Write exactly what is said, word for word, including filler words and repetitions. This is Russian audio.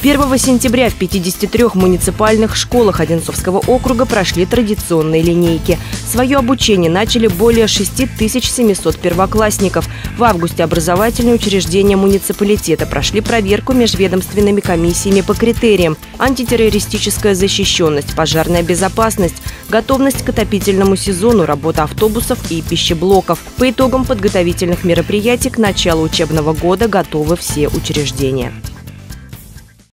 первого сентября в пятидесяти трёх муниципальных школах Одинцовского округа прошли традиционные линейки. Свое обучение начали более шести тысяч семисот первоклассников. В августе образовательные учреждения муниципалитета прошли проверку межведомственными комиссиями по критериям: антитеррористическая защищенность, пожарная безопасность, готовность к отопительному сезону, работа автобусов и пищеблоков. По итогам подготовительных мероприятий к началу учебного года готовы все учреждения.